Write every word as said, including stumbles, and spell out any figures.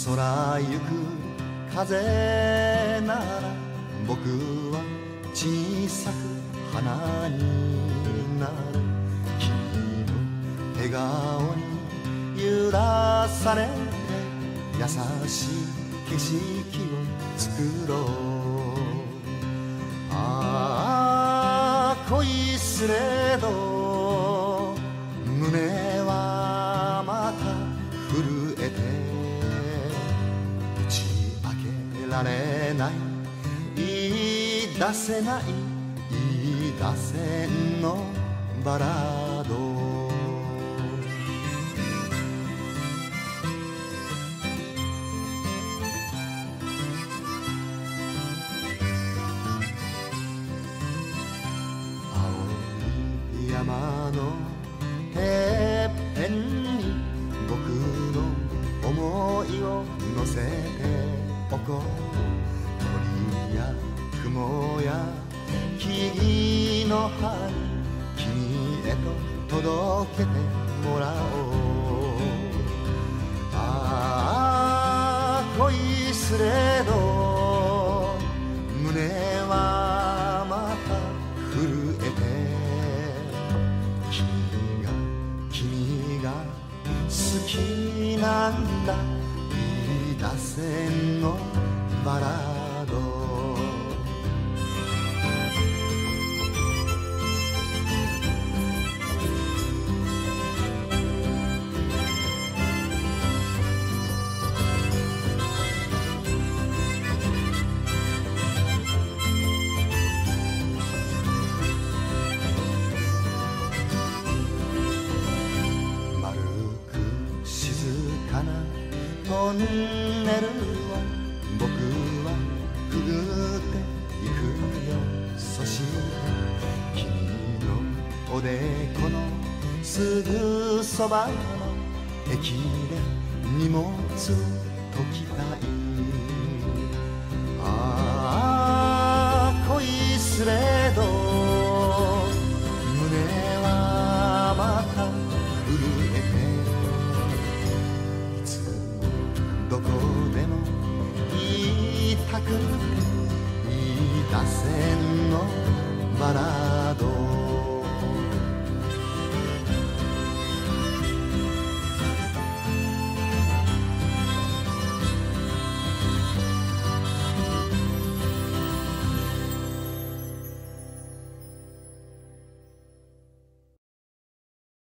空ゆく風なら僕は小さく花になる。君の笑顔に揺らされて優しい景色を作ろう。ああ恋すれど胸はまた震えて打ち明けられない、言い出せない、言い出せんのバラード。山のてっぺんに僕の想いを乗せておこう。鳥や雲や木々の葉に君へと届けてもらおう。ああ恋すれど胸はまた震えて好きなんだ言い出せんのバラード。トンネルを僕はくぐっていくよ。そして君のおでこのすぐそばの駅で荷物解きたい。ああ恋すれど胸はまた震えてどこでも言いたくて言い出せ